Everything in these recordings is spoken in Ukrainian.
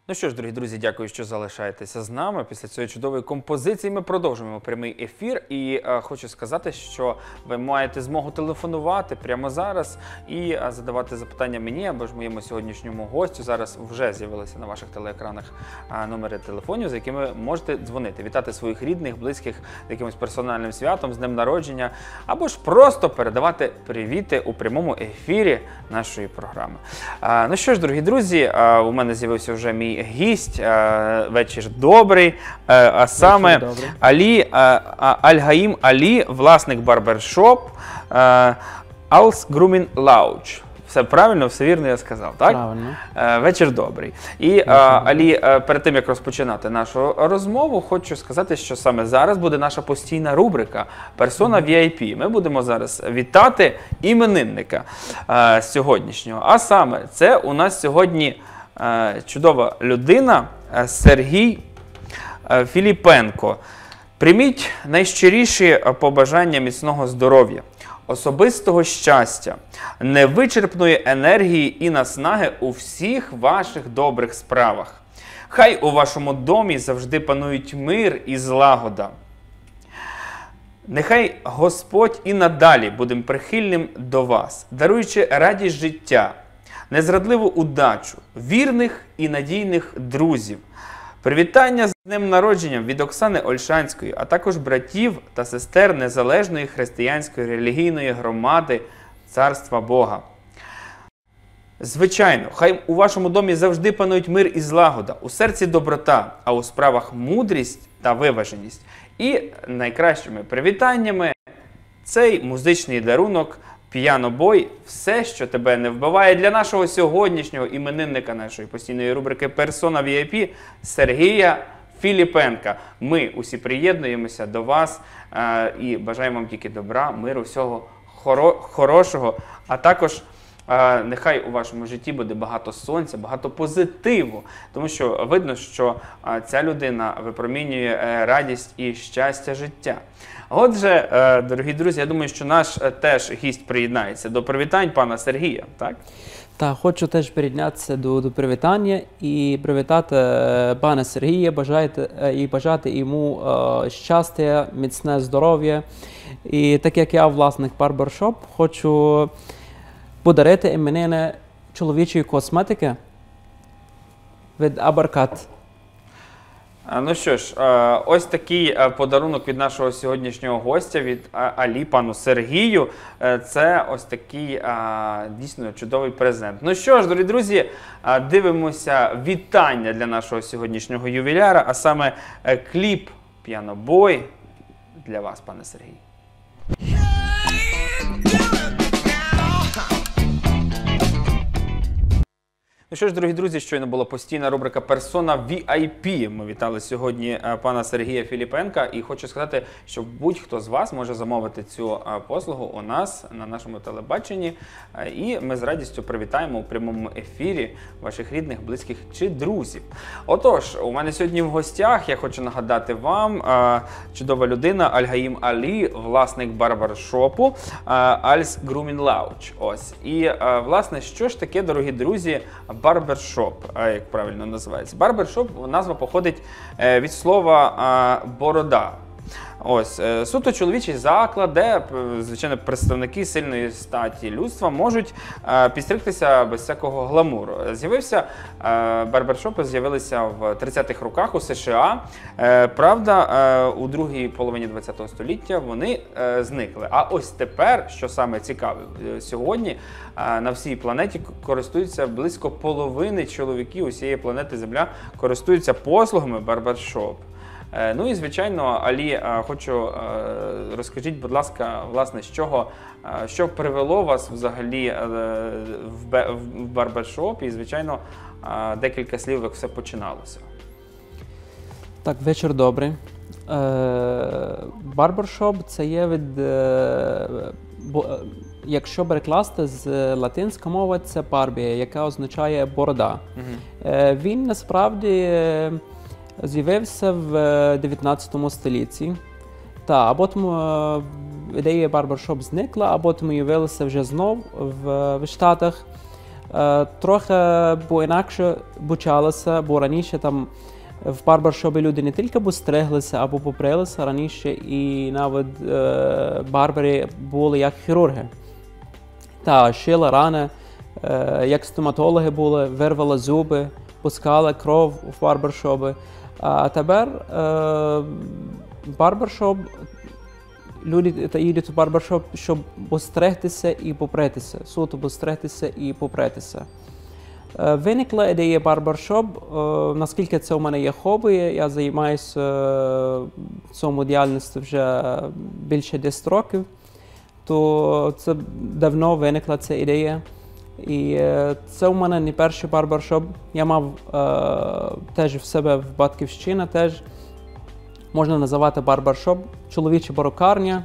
Ну що ж, дорогі друзі, дякую, що залишаєтеся з нами. Після цієї чудової композиції ми продовжуємо прямий ефір. І хочу сказати, що ви маєте змогу телефонувати прямо зараз і задавати запитання мені або ж моєму сьогоднішньому гостю. Зараз вже з'явилися на ваших телеекранах номери телефонів, за якими можете дзвонити, вітати своїх рідних, близьких з якимось персональним святом, з днем народження, або ж просто передавати привіти у прямому ефірі нашої програми. Ну що ж, дорогі друзі, у мене з'явився вже мій гість, вечір добрий, а саме Аль-Гаїм Алі, власник барбершоп Als Grooming Lounge. Все правильно, все вірно я сказав, так? Правильно. Вечір добрий. І, Алі, перед тим, як розпочинати нашу розмову, хочу сказати, що саме зараз буде наша постійна рубрика «Персона VIP». Ми будемо зараз вітати іменинника сьогоднішнього. А саме, це у нас сьогодні чудова людина Сергій Філіпенко. Прийміть найщиріші побажання міцного здоров'я, особистого щастя, невичерпної енергії і наснаги у всіх ваших добрих справах. Хай у вашому домі завжди панують мир і злагода. Нехай Господь і надалі буде прихильним до вас, даруючи радість життя, незрадливу удачу, вірних і надійних друзів. Привітання з днем народження від Оксани Ольшанської, а також братів та сестер Незалежної християнської релігійної громади Царства Бога. Звичайно, хай у вашому домі завжди панують мир і злагода, у серці доброта, а у справах мудрість та виваженість. І найкращими привітаннями цей музичний дарунок «Піано-бой» – все, що тебе не вбиває, для нашого сьогоднішнього іменинника нашої постійної рубрики «Персона VIP» Сергія Філіпенка. Ми усі приєднуємося до вас і бажаємо вам тільки добра, миру, всього хорошого, а також нехай у вашому житті буде багато сонця, багато позитиву, тому що видно, що ця людина випромінює радість і щастя життя. Отже, дорогі друзі, я думаю, що наш теж гість приєднається до привітань пана Сергія, так? Так, хочу теж приєднатися до привітання і привітати пана Сергія, бажати йому щастя, міцне здоров'я. І так як я власник барбершоп, хочу подарити іменини чоловічої косметики від Абаркат. Ну що ж, ось такий подарунок від нашого сьогоднішнього гостя, від Алі, пану Сергію. Це ось такий дійсно чудовий презент. Ну що ж, дорогі друзі, дивимося вітання для нашого сьогоднішнього ювіляра, а саме кліп «Піано-бой» для вас, пане Сергій. Ну що ж, дорогі друзі, щойно була постійна рубрика «Персона VIP». Ми вітали сьогодні пана Сергія Філіпенка. І хочу сказати, що будь-хто з вас може замовити цю послугу у нас на нашому телебаченні. І ми з радістю привітаємо у прямому ефірі ваших рідних, близьких чи друзів. Отож, у мене сьогодні в гостях, я хочу нагадати вам, чудова людина Аль-Гаїм Алі, власник барбершопу Als Grooming Lounge. Ось. І, власне, що ж таке, дорогі друзі, барбершоп, як правильно називається. Барбершоп, назва походить від слова борода. Ось, суто чоловічий заклад, де, звичайно, представники сильної статі людства можуть підстригтися без всякого гламуру. Барбершопи з'явилися в 30-х роках у США. Правда, у другій половині ХХ століття вони зникли. А ось тепер, що саме цікаве, сьогодні на всій планеті користуються близько половини чоловіків усієї планети Земля користуються послугами барбершоп. Ну і, звичайно, Алі, розкажіть, будь ласка, власне, що привело вас взагалі в барбершоп і, звичайно, декілька слів, як все починалося. Так, вечір добрий. Барбершоп – це є якщо перекласти з латинської мови, це барбія, яка означає борода. Він, насправді, з'явився в 19 столітті. А потім ідея барбершоп зникла, а потім з'явилася вже знов в Штатах. Трохи бо інакше почалося, бо раніше там в барбершопі люди не тільки бо стриглися або побрилися раніше, і навіть барбери були як хірурги. Та шили рани, як стоматологи були, вирвали зуби, пускали кров в барбершопи. А тепер барбершоп, люди їдуть в барбершоп, щоб постригтися і попритися, суто постригтися і попритися. Виникла ідея барбершоп, наскільки це у мене є хобі, я займаюся цьому діяльністю вже більше 10 років, то це давно виникла ця ідея. І це у мене не перший барбершоп, я мав теж в себе в Батьківщині, теж можна називати барбершоп, чоловіча перукарня,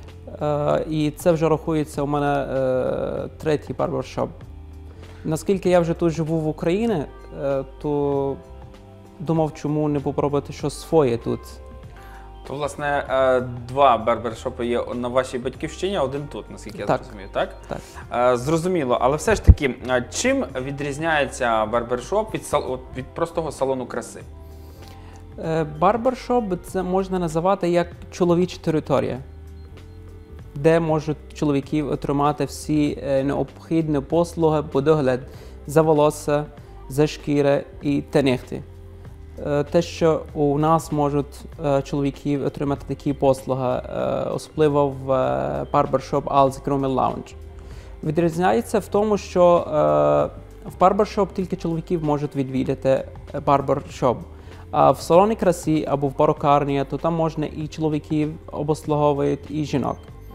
і це вже рахується у мене третій барбершоп. Наскільки я вже тут живу в Україні, то думав, чому не попробувати щось своє тут. То, власне, два барбершопи є на вашій батьківщині, а один тут, наскільки я зрозумів, так? Так. Зрозуміло, але все ж таки, чим відрізняється барбершоп від простого салону краси? Барбершоп це можна називати як чоловіча територія, де можуть чоловіки отримати всі необхідні послуги по догляд за волосся, за шкіри і та нігті. Те, що у нас можуть чоловіки отримати такі послуги, особливо в барбершоп Al's Grooming Lounge. Відрізняється в тому, що в барбершоп тільки чоловіків можуть відвідати барбершоп. А в салоні краси або в перукарні, то там можна і чоловіків обслуговувати, і жінок.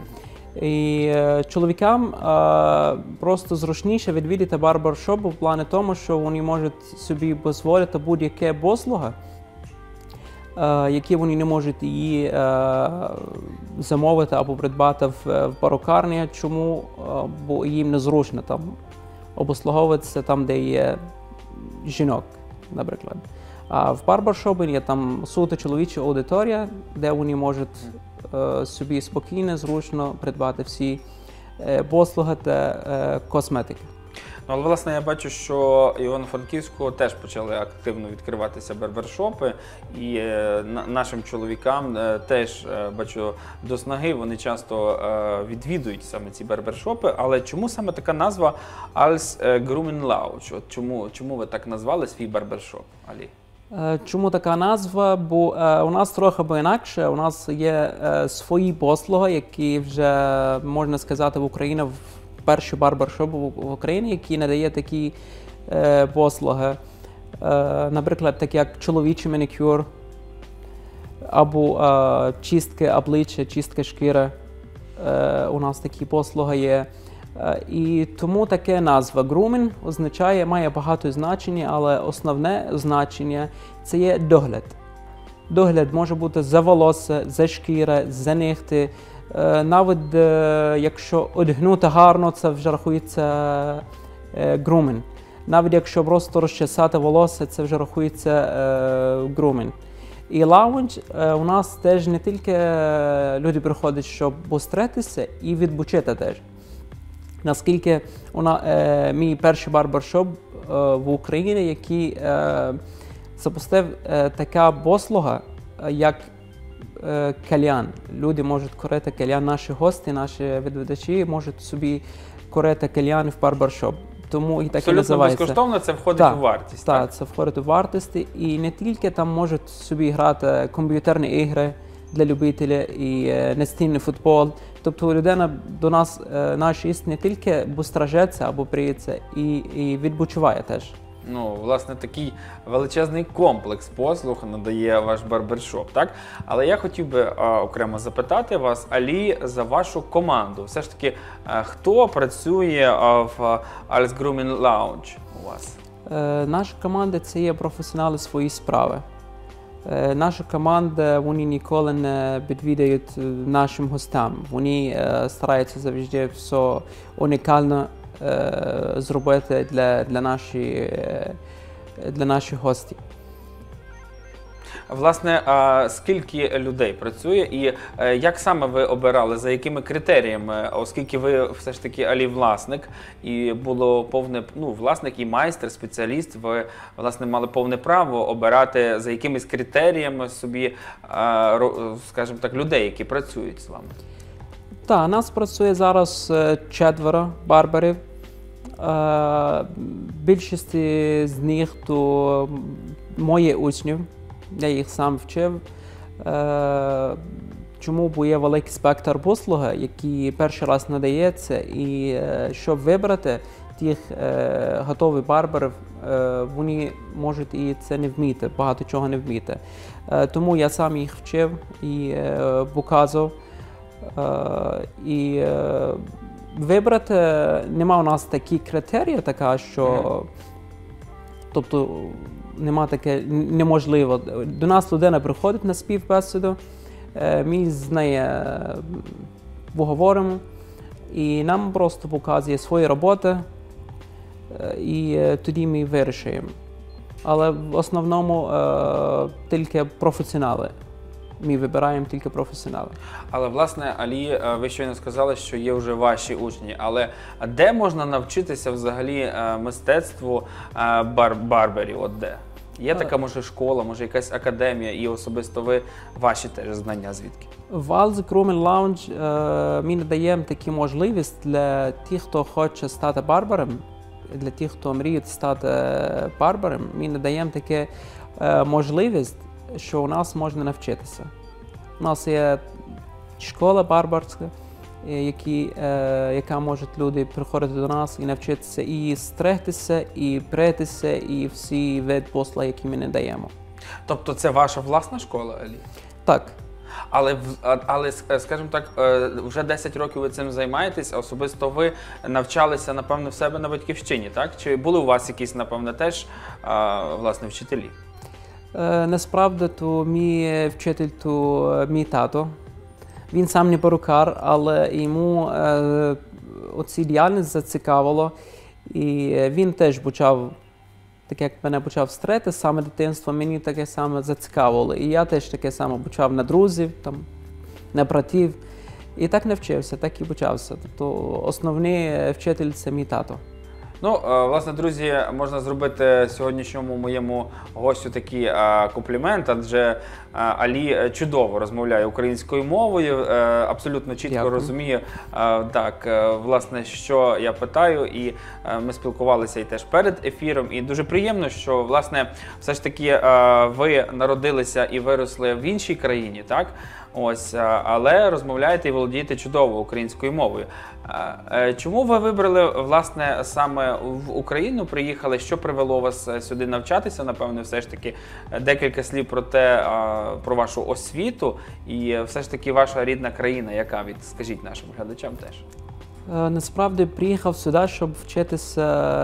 І чоловікам просто зручніше відвідати барбершоп в плані тому, що вони можуть собі дозволити будь-яке послуги, які вони не можуть її замовити або придбати в перукарні. Чому? Бо їм незручно там обслуговуватися там, де є жінок, наприклад. А в барбершопі є там суто чоловіча аудиторія, де вони можуть собі спокійно, зручно придбати всі послуги та косметики. Ну, але, власне, я бачу, що в Івано-Франківську теж почали активно відкриватися барбершопи, і нашим чоловікам теж, бачу, до снаги, вони часто відвідують саме ці барбершопи. Але чому саме така назва Al's Grooming Lounge? От чому ви так назвали свій барбершоп, Алі? Чому така назва? Бо у нас трохи інакше, у нас є свої послуги, які вже, можна сказати, в Україні, перший барбершоп в Україні, який надає такі послуги. Наприклад, так як чоловічий манікюр, або чистка обличчя, чистка шкіри. У нас такі послуги є. І тому таке назва. Grooming означає, має багато значень, але основне значення – це є догляд. Догляд може бути за волосся, за шкіра, за нігти. Навіть якщо одягнути гарно, це вже рахується grooming. Навіть якщо просто розчесати волосся, це вже рахується grooming. І лаунж у нас теж не тільки люди приходять, щоб постригтися і відпочити теж. Наскільки мій перший барбершоп в Україні, який запустив така послуга, як кальян. Люди можуть курити кальян, наші гості, наші відвідувачі можуть собі курити кальян в барбершоп. Тому і так і називається. Абсолютно безкоштовно, це входить у вартість. Так, це входить у вартість. І не тільки там можуть собі грати комп'ютерні ігри для любителів і настільний футбол. Тобто людина до нас, наш іст, не тільки бустражеться або приється, і відпочиває теж. Ну, власне, такий величезний комплекс послуг надає ваш барбершоп, так? Але я хотів би окремо запитати вас, Алі, за вашу команду. Все ж таки, хто працює в Al's Grooming Lounge у вас? Наша команда – це є професіонали своєї справи. Наша команда, вони ніколи не відвідають нашим гостям. Вони стараються завжди все унікально зробити для наших гостей. Власне, а скільки людей працює і як саме ви обирали, за якими критеріями, оскільки ви все ж таки Алі власник і було повне, ну, власник і майстер, спеціаліст, ви, власне, мали повне право обирати за якимись критеріями собі, скажімо так, людей, які працюють з вами? Так, нас працює зараз 4 барберів. Більшість з них то мої учні, я їх сам вчив. Чому? Бо є великий спектр послуги, який перший раз надається, і щоб вибрати тих готових барберів, вони можуть і це не вміти, багато чого не вміти. Тому я сам їх вчив і показував. І вибрати, нема у нас такі критерії, така, що тобто нема таке неможливо. До нас людина приходить на співбесіду, ми з нею поговоримо, і нам просто показує свої роботи, і тоді ми вирішуємо. Але в основному тільки професіонали. Ми вибираємо тільки професіонали. Але, власне, Алі, ви щойно сказали, що є вже ваші учні. Але де можна навчитися взагалі мистецтву барберів? От де? Є така, може, школа, може, якась академія, і особисто ви, ваші теж знання звідки? В Alze Grooming Lounge ми надаємо таку можливість для тих, хто хоче стати барбером, для тих, хто мріє стати барбером, ми надаємо таку можливість, що у нас можна навчитися. У нас є школа барберська, яка може люди приходити до нас і навчитися і стригтися, і бритися, і всі види послуг, які ми надаємо. Тобто це ваша власна школа, Алі? Так. Але, скажімо так, вже 10 років ви цим займаєтесь, а особисто ви навчалися, напевно, в себе на батьківщині, так? Чи були у вас якісь, напевно, теж, власне, вчителі? Насправді, то мій вчитель, то мій тато. Він сам не перукар, але йому оці діяльність зацікавило. І він теж почав, так як мене почав стригти з саме дитинства, мені таке саме зацікавило. І я теж таке саме почав на друзів, там, на братів. І так навчився, так і почався. Тобто основний вчитель – це мій тато. Ну, власне, друзі, можна зробити сьогоднішньому моєму гостю такий комплімент, адже Алі чудово розмовляє українською мовою, абсолютно чітко Дякую. розуміє, так, власне, що я питаю, і ми спілкувалися і теж перед ефіром, і дуже приємно, що, власне, все ж таки ви народилися і виросли в іншій країні, так? Ось, але розмовляєте і володієте чудово українською мовою. Чому ви вибрали, власне, саме в Україну приїхали? Що привело вас сюди навчатися? Напевно, все ж таки декілька слів про те, про вашу освіту і все ж таки ваша рідна країна, яка скажіть нашим глядачам теж. Насправді приїхав сюди, щоб вчитися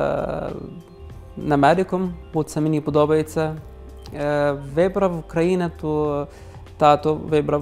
на медикум, бо це мені подобається. Вибрав Україну, то тато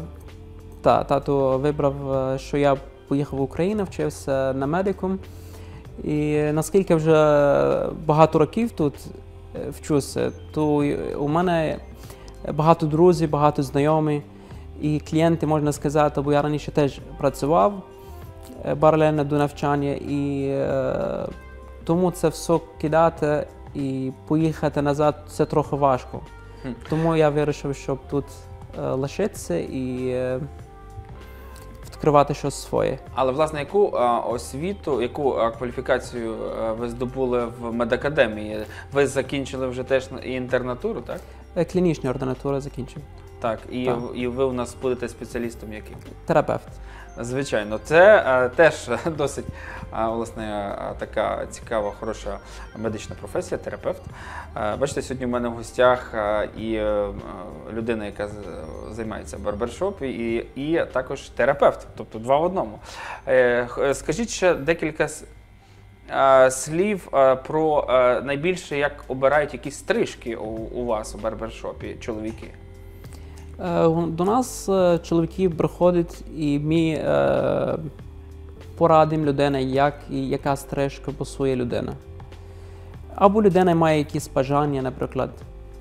вибрав, що я поїхав в Україну, вчився на медикум. І наскільки вже багато років тут вчуся, то у мене багато друзів, багато знайомих і клієнти, можна сказати, бо я раніше теж працював паралельно до навчання, і тому це все кидати і поїхати назад – це трохи важко. Тому я вирішив, щоб тут лишитися і відкривати щось своє. Але, власне, яку освіту, яку кваліфікацію ви здобули в медакадемії? Ви закінчили вже теж і інтернатуру, так? Клінічну ординатуру закінчив. Так, і ви у нас будете спеціалістом яким? Терапевт. Звичайно, це теж досить, власне, така цікава, хороша медична професія, терапевт. Бачите, сьогодні в мене в гостях і людина, яка займається в барбершопі, і також терапевт, тобто два в одному. Скажіть ще декілька слів про найбільше, як обирають якісь стрижки у вас у барбершопі чоловіки. До нас чоловіки приходять, і ми порадимо людині, як і яка стрижка пасує людина. Або людина має якісь бажання, наприклад,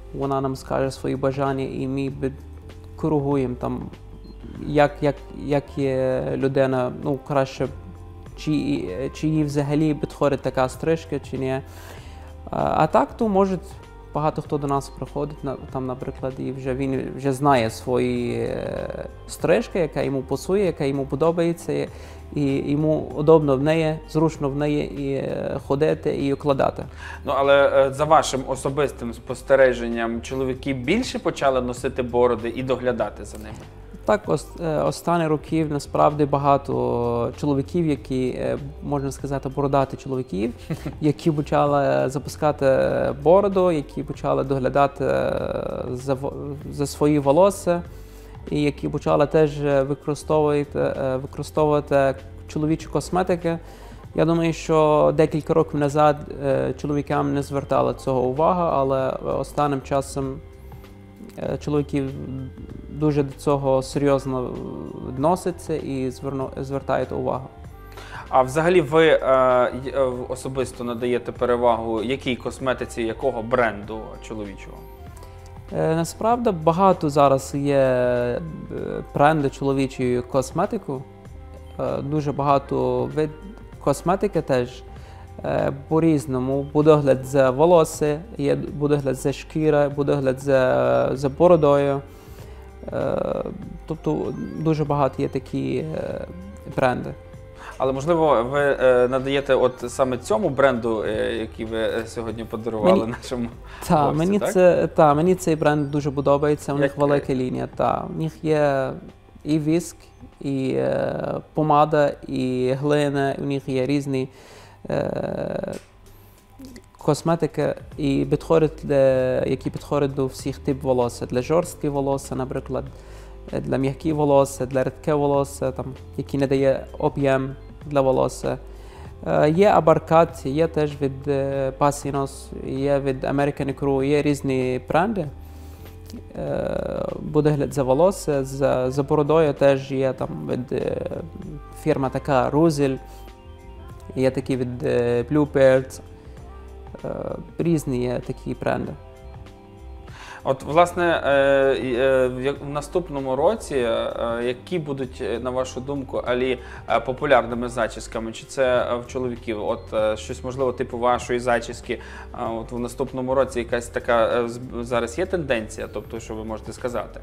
вона нам скаже свої бажання, і ми коригуємо там, як є людина, ну, краще, чи їй взагалі підходить така стрижка, чи ні. А так, то може багато хто до нас приходить, там, наприклад, і він вже знає свої стрижки, яка йому пасує, яка йому подобається, і йому удобно в неї, зручно в неї і ходити, і укладати. Ну, але за вашим особистим спостереженням, чоловіки більше почали носити бороди і доглядати за ними? Так, останні роки насправді багато чоловіків, які, можна сказати, бородаті чоловіків, які почали запускати бороду, які почали доглядати за свої волосся, і які почали теж використовувати чоловічі косметики. Я думаю, що декілька років назад чоловікам не звертали цього увагу, але останнім часом чоловіки дуже до цього серйозно відносяться і звертають увагу. А взагалі ви особисто надаєте перевагу якій косметиці, якого бренду чоловічого? Насправді багато зараз є бренди чоловічої косметики. Дуже багато вид косметики теж по-різному. Догляд за волосся, є догляд за шкіра, догляд за бородою. Тобто дуже багато є такі бренди. Але, можливо, ви надаєте от саме цьому бренду, який ви сьогодні подарували нашому гостю, так? Мені цей бренд дуже подобається, у них велика лінія. У них є і віск, і помада, і глина, у них є різні косметики, і які підходять до всіх типів волосся. Для жорстких волосся, наприклад, для м'яких волосся, для рідке волосся, які не дає об'єм для волосся. Є Абаркат, є теж від Pasinos, є від American Crew, є різні бренди. Догляд за волосся, за бородою теж є від фірма така Рузель, є такі від Bluebird, різні є такі бренди. От, власне, в наступному році, які будуть, на вашу думку, Алі, популярними зачісками? Чи це в чоловіків? От щось, можливо, типу вашої зачіски, от в наступному році якась така зараз є тенденція, тобто, що ви можете сказати?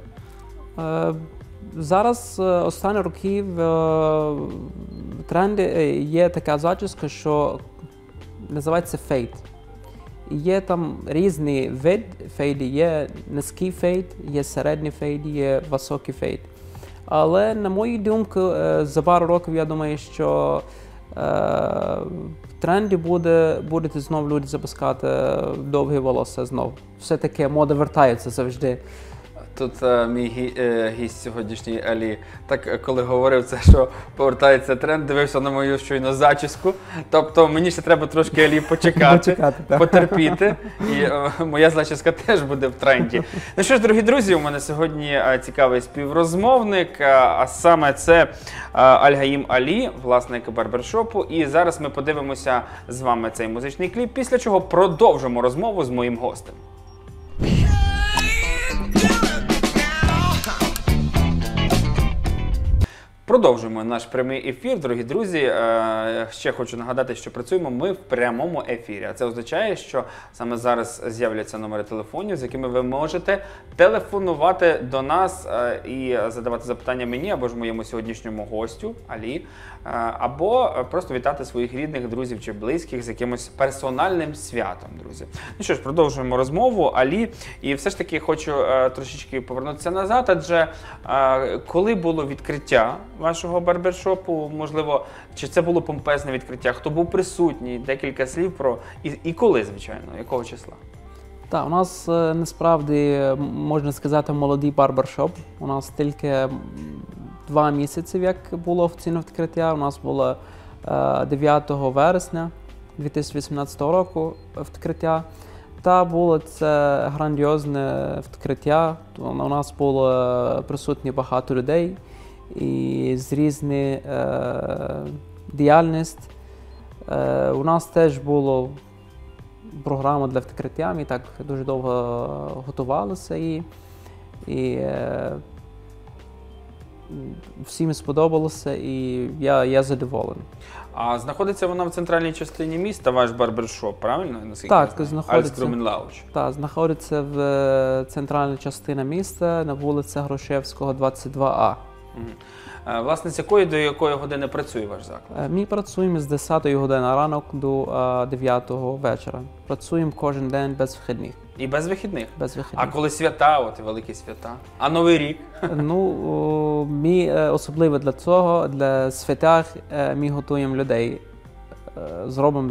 Зараз останні роки в тренді є така зачіска, що називається фейд. Є там різні види фейді, є низький фейд, є середній фейд, є високий фейд. Але, на мою думку, за пару років, я думаю, що в тренді будуть знову люди запускати довгі волосся знову. Все-таки мода вертається завжди. Тут мій гість сьогоднішній Алі, так коли говорив це, що повертається тренд, дивився на мою щойно зачіску. Тобто мені ще треба трошки Алі почекати, потерпіти, і моя зачіска теж буде в тренді. Ну що ж, дорогі друзі, у мене сьогодні цікавий співрозмовник, а саме це Аль-Гаїм Алі, власник барбершопу. І зараз ми подивимося з вами цей музичний кліп, після чого продовжимо розмову з моїм гостем. Продовжуємо наш прямий ефір, дорогі друзі. Ще хочу нагадати, що працюємо ми в прямому ефірі. А це означає, що саме зараз з'являться номери телефонів, з якими ви можете телефонувати до нас і задавати запитання мені або ж моєму сьогоднішньому гостю Алі, або просто вітати своїх рідних, друзів чи близьких з якимось персональним святом, друзі. Ну що ж, продовжуємо розмову, Алі. І все ж таки хочу трошечки повернутися назад, адже коли було відкриття вашого барбершопу, можливо, чи це було помпезне відкриття, хто був присутній, декілька слів про і коли, звичайно, якого числа? Так, у нас насправді, можна сказати, молодий барбершоп. У нас тільки 2 місяці, як було офіційне відкриття. У нас було 9 вересня 2018 року відкриття. Та було це грандіозне відкриття. У нас було присутні багато людей і з різних діяльність. У нас теж було програму для відкриття. Ми так дуже довго готувалися і всім сподобалося, і я задоволений. А знаходиться вона в центральній частині міста, ваш барбершоп, правильно? Наскільки Так, я знаю? знаходиться. Alex Grooming Lounge. Так, знаходиться в центральній частині міста на вулиці Грушевського, 22А. Власне, з якої до якої години працює ваш заклад? Ми працюємо з 10 години ранок до 9 вечора. Працюємо кожен день без вихідних. І без вихідних? Без вихідних. А коли свята, от великі свята? А Новий рік? Ну, ми особливо для цього, для святах, ми готуємо людей. Зробимо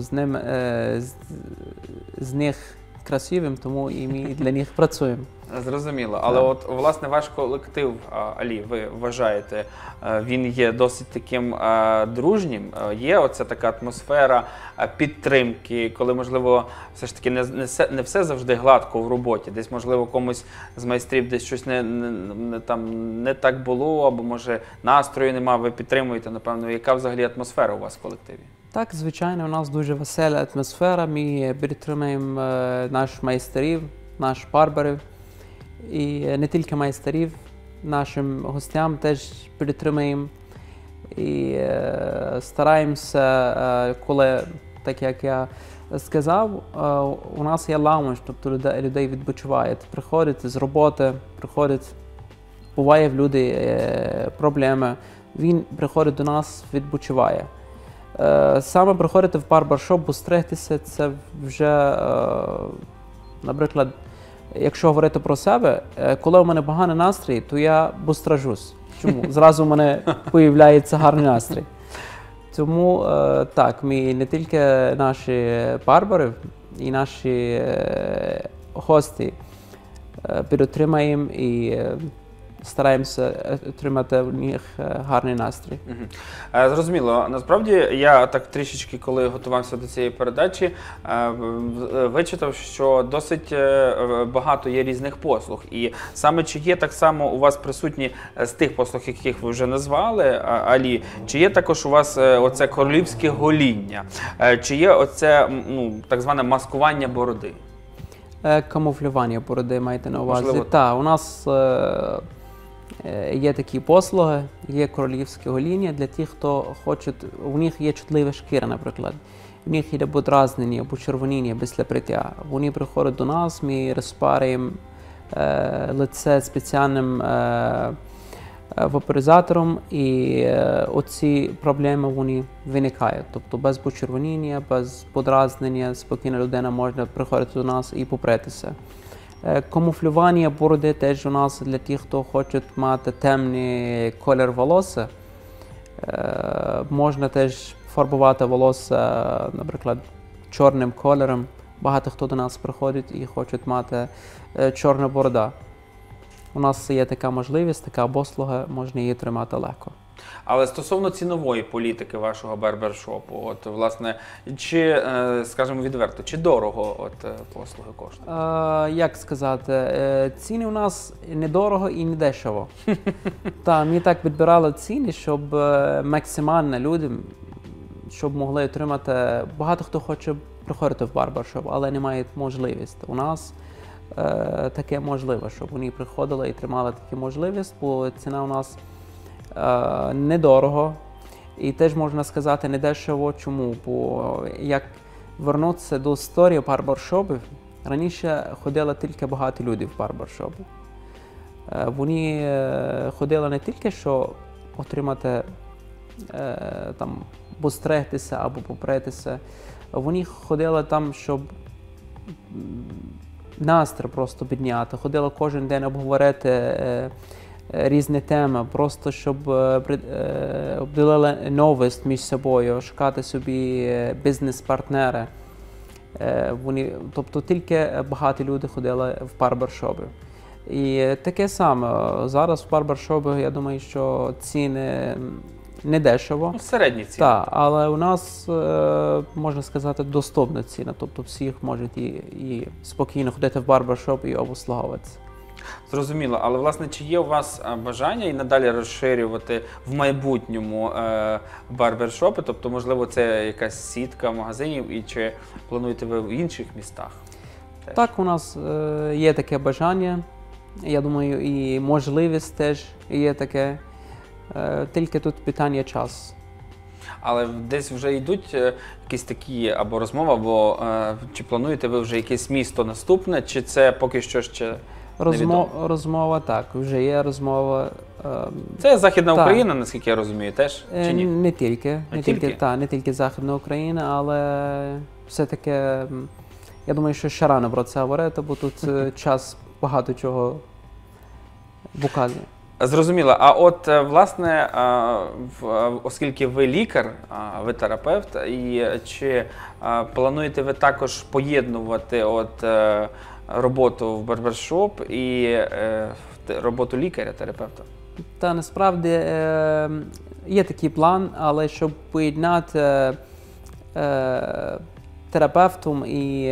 з них красивим, тому і ми для них працюємо. Zрозуміло. Але от, власне, ваш колектив, Алі, ви вважаєте, він є досить таким дружнім? Є оця така атмосфера підтримки, коли, можливо, все ж таки не все завжди гладко в роботі. Десь, можливо, комусь з майстрів десь щось не так було, або, може, настрою нема, ви підтримуєте, напевно. Яка взагалі атмосфера у вас в колективі? Так, звичайно, у нас дуже весела атмосфера. Ми підтримуємо наших майстрів, наших барберів. І не тільки майстрів, нашим гостям теж підтримуємо. І стараємося, коли, так як я сказав, у нас є лаунж, тобто людей відпочивають. Приходять з роботи, буває в людей проблеми, він приходить до нас, відпочиває. Саме приходити в барбершоп, постригтися, це вже, наприклад, якщо говорити про себе, коли у мене поганий настрій, то я постражусь. Чому? Зразу у мене з'являється гарний настрій. Тому так, ми не тільки наші барбери і наші гості підтримуємо і стараємося отримати в них гарний настрій. Зрозуміло. Насправді, я так трішечки, коли готувався до цієї передачі, вичитав, що досить багато є різних послуг. І саме чи є так само у вас присутні з тих послуг, яких ви вже назвали, Алі, чи є також у вас оце королівське гоління? Чи є оце так зване маскування бороди? Камуфлювання бороди маєте на увазі? Можливо. Так, у нас є такі послуги, є королівське гоління для тих, хто хоче, у них є чутлива шкіра, наприклад. У них є подразнення або червоніння після бриття. Вони приходять до нас, ми розпарюємо лице спеціальним вапоризатором, і оці проблеми вони виникають. Тобто без почервоніння, без подразнення, спокійна людина може приходити до нас і попритися. Камуфлювання бороди теж у нас для тих, хто хоче мати темний колір волосся. Можна теж фарбувати волосся, наприклад, чорним кольором. Багато хто до нас приходить і хоче мати чорну бороду. У нас є така можливість, така послуга, можна її тримати легко. Але стосовно цінової політики вашого барбершопу, от, власне, чи, скажімо відверто, чи дорого послуги коштують? Як сказати, ціни у нас недорого і не дешево. Ми так підбирали ціни, щоб максимально людям, щоб могли отримати. Багато хто хоче приходити в барбершоп, але не має можливості. У нас таке можливо, щоб вони приходили і тримали таку можливість, бо ціна у нас недорого. І теж можна сказати недешево. Чому? Бо як вернутися до історії барбершопів, раніше ходили тільки багаті люди в барбершопи. Вони ходили не тільки, щоб отримати, постригтися або попритися. Вони ходили там, щоб настрій просто підняти. Ходили кожен день обговорити різні теми, просто щоб обділили новість між собою, шукати собі бізнес-партнери. Тобто тільки багаті люди ходили в барбершопи. І таке саме. Зараз в барбершопі, я думаю, що ціни не дешево. Середні ціни. Так, але у нас, можна сказати, доступна ціна. Тобто всі можуть і спокійно ходити в барбершоп і обслуговуватися. Зрозуміло, але власне чи є у вас бажання і надалі розширювати в майбутньому барбершопи? Тобто, можливо, це якась сітка магазинів, і чи плануєте ви в інших містах? Теж? Так, у нас є таке бажання. Я думаю, і можливість теж є таке. Тільки тут питання часу. Але десь вже йдуть якісь такі або розмови, або чи плануєте ви вже якесь місто наступне, чи це поки що ще невідомо? Розмова, так, вже є розмова. Це Західна так. Україна, наскільки я розумію, теж? Чи ні? Не тільки. Тільки? Не тільки Західна Україна, але все-таки, я думаю, що ще рано про це говорити, бо тут час багато чого показує. Зрозуміло. А от, власне, оскільки ви лікар, ви терапевт, і чи плануєте ви також поєднувати роботу в барбершоп і роботу лікаря-терапевта? Та насправді є такий план, але щоб поєднати терапевтом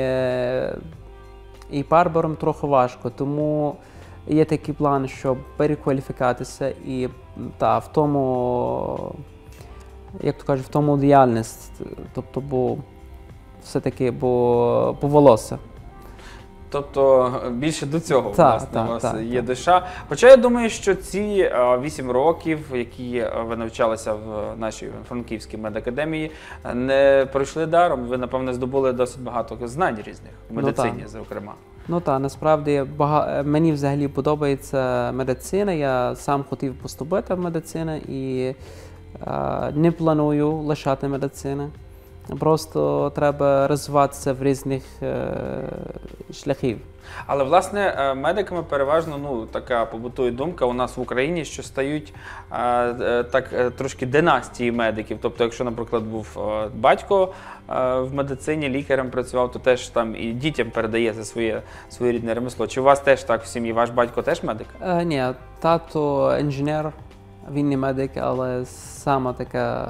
і барбером трохи важко, тому є такий план, щоб перекваліфікатися і в тому, як то кажуть, в тому діяльність, тобто, бо все-таки по волосся. Тобто більше до цього власне, у вас є так. душа. Хоча я думаю, що ці 8 років, які ви навчалися в нашій Франківській медакадемії, не пройшли даром. Ви, напевне, здобули досить багато знань різних в медицині, зокрема. Ну так, насправді мені взагалі подобається медицина. Я сам хотів поступити в медицину і не планую лишати медицину. Просто треба розвиватися в різних шляхів. Але, власне, медиками переважно, така побутує думка у нас в Україні, що стають так трошки династії медиків. Тобто, якщо, наприклад, був батько в медицині, лікарем працював, то теж там і дітям передається своє рідне ремесло. Чи у вас теж так в сім'ї? Ваш батько теж медик? Ні, тато інженер, він не медик, але саме така,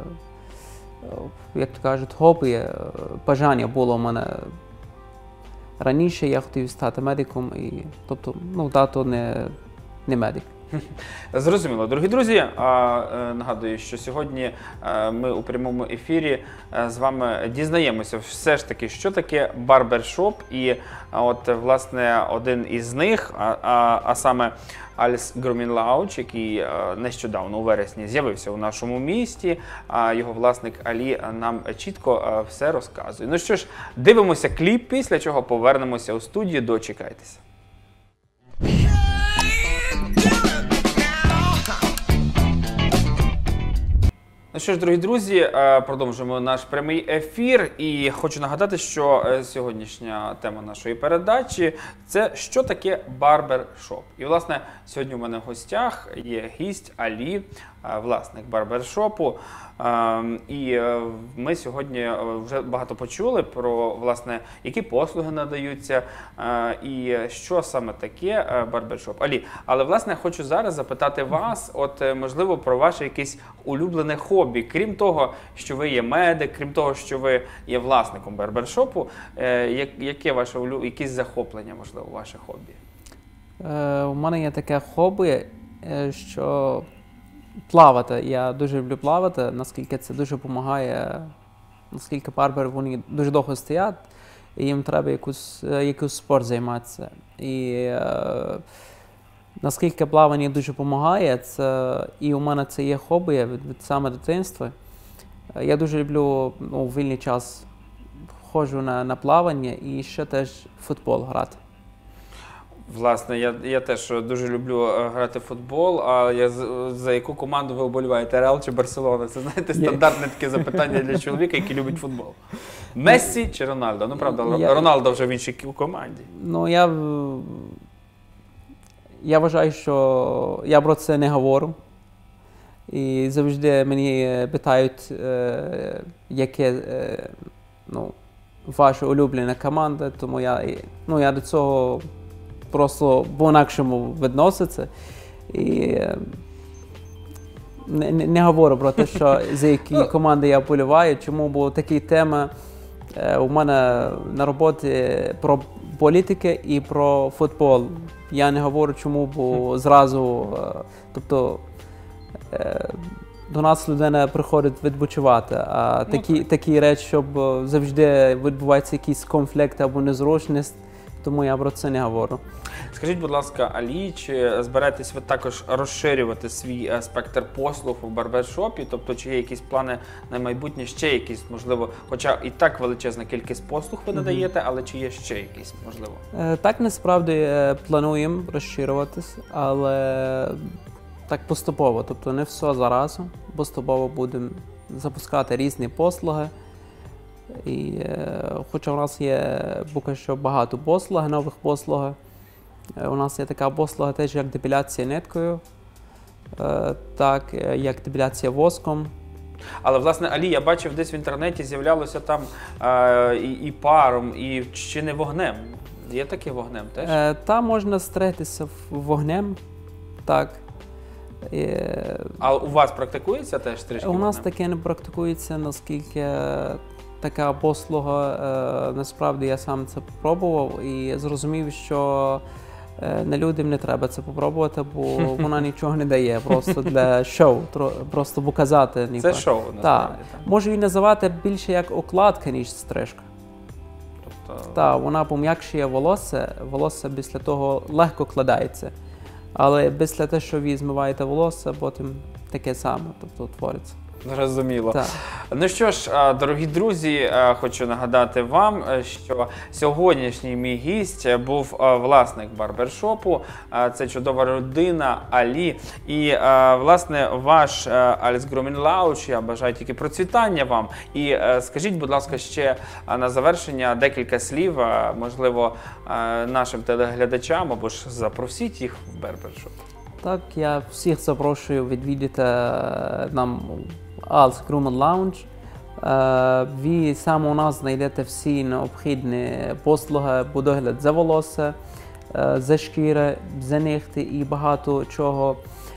як то кажуть, хобі, бажання було у мене. Раніше я хотів стати медиком, тобто, тато не медик. Зрозуміло. Дорогі друзі, нагадую, що сьогодні ми у прямому ефірі з вами дізнаємося все ж таки, що таке барбершоп. І от, власне, один із них, а саме Альс Грумінлауч, який нещодавно у вересні з'явився у нашому місті, його власник Алі нам чітко все розказує. Ну що ж, дивимося кліп, після чого повернемося у студію, дочекайтеся. Ну що ж, дорогі друзі, продовжуємо наш прямий ефір, і хочу нагадати, що сьогоднішня тема нашої передачі – це що таке барбершоп. І, власне, сьогодні у мене в гостях є гість Алі, власник барбершопу. І ми сьогодні вже багато почули про, власне, які послуги надаються і що саме таке барбершоп. Алі, але, власне, хочу зараз запитати вас, можливо, про ваше якесь улюблене хобі. Крім того, що ви є медик, крім того, що ви є власником барбершопу, яке ваше якісь захоплення, можливо, ваше хобі? У мене є таке хобі, що плавати. Я дуже люблю плавати, наскільки це дуже допомагає, наскільки барбери, вони дуже довго стоять, і їм треба якийсь спорт займатися. І наскільки плавання дуже допомагає, і у мене це є хобі від саме дитинства. Я дуже люблю у вільний час ходжу на плавання і ще теж футбол грати. Власне, я теж дуже люблю грати в футбол, а за яку команду ви вболіваєте, Реал чи Барселона? Це, знаєте, стандартне таке запитання для чоловіка, який любить футбол. Мессі чи Рональдо? Ну, правда, Рональдо вже в іншій команді. Ну, я вважаю, що я про це не говорю. І завжди мені питають, яке ваша улюблена команда, тому я до цього просто по-інакшому відноситься. І не говорю про те, що за які команди я вболіваю. Чому? Бо такі теми у мене на роботі про політики і про футбол. Я не говорю чому, бо зразу, тобто, до нас людина приходить відпочивати, а такі речі, щоб завжди відбувається якийсь конфлікт або незручність, тому я про це не говорю. Скажіть, будь ласка, Алі, чи збираєтесь ви також розширювати свій спектр послуг у барбершопі? Тобто, чи є якісь плани на майбутнє, ще якісь, можливо, хоча і так величезна кількість послуг ви надаєте, але чи є ще якісь, можливо? Так, насправді, плануємо розширюватись, але так поступово, тобто не все заразу, поступово будемо запускати різні послуги. І хоча у нас є поки що багато послуг, нових послуг, у нас є така послуга теж як депіляція ниткою, так як депіляція воском. Але, власне, Алі, я бачив десь в інтернеті з'являлося там і паром, і чи не вогнем. Є таке вогнем теж? Там можна стригтися вогнем, так. А у вас практикується теж стрижки вогнем? У нас вогнем? таке не практикується, наскільки така послуга, насправді я сам це спробував і зрозумів, що людям не треба це спробувати, бо вона нічого не дає, просто для шоу, просто показати. Це шоу, насправді. Так. Можу її називати більше як укладка, ніж стрижка. Так, вона пом'якшує волосся після того легко кладається. Але після того, що ви змиваєте волосся, потім таке саме, тобто твориться. Зрозуміло. Так. Ну що ж, дорогі друзі, хочу нагадати вам, що сьогоднішній мій гість був власник барбершопу. Це чудова родина Алі. І, власне, ваш Ali's Grooming Lounge, я бажаю тільки процвітання вам. І скажіть, будь ласка, ще на завершення декілька слів, можливо, нашим телеглядачам, або ж запросіть їх в барбершоп. Так, я всіх запрошую відвідати нам Ali's Grooming Lounge. Ви саме у нас знайдете всі необхідні послуги по догляд за волосся, за шкіри, за нігті і багато чого,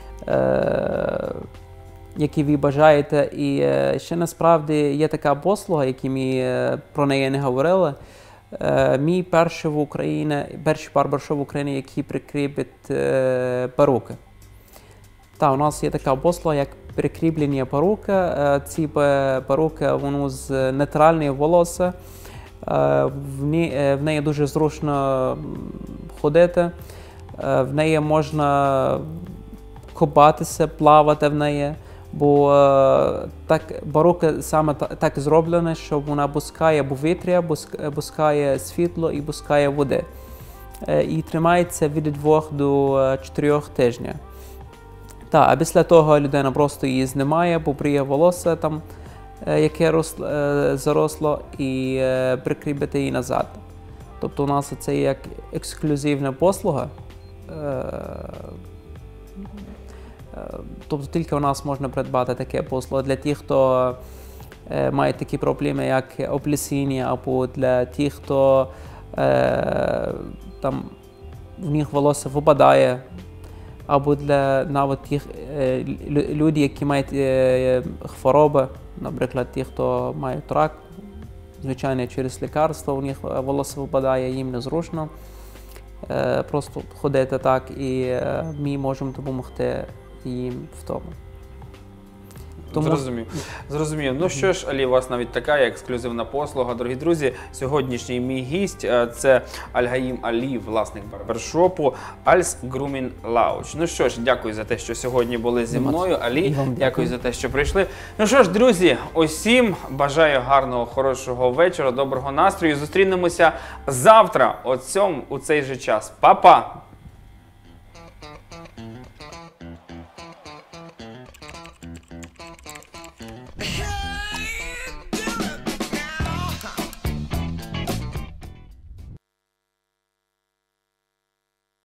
які ви бажаєте. І ще насправді є така послуга, які ми про неї не говорили. Мій перший барбершоп в Україні, який прикріпить перуки. У нас є така послуга, як прикріплення перуки. Ці перуки, вони з нейтральної волосся. В неї дуже зручно ходити. В неї можна купатися, плавати в неї. Бо перука саме так зроблена, що вона пускає повітря, пускає світло і пускає води. І тримається від 2 до 4 тижнів. А після того людина просто її знімає, побриє волосся, яке заросло, і прикріпити її назад. Тобто у нас це як ексклюзивна послуга. Тобто тільки у нас можна придбати таке послуги для тих, хто має такі проблеми, як облесіння, або для тих, хто в них волосся випадає, або для навіть тих людей, які мають хвороби, наприклад, ті, хто мають рак, звичайно, через лікарство у них волосся випадає, їм незручно просто ходити так, і ми можемо допомогти їм в тому. Зрозумів. Ну що ж, Алі, у вас навіть така ексклюзивна послуга. Дорогі друзі, сьогоднішній мій гість – це Аль-Гаїм Алі, власник барбершопу Ali's Grooming Lounge. Ну що ж, дякую за те, що сьогодні були зі мною. Алі, дякую за те, що прийшли. Ну що ж, друзі, усім бажаю гарного, хорошого вечора, доброго настрою. Зустрінемося завтра у цей же час. Па-па!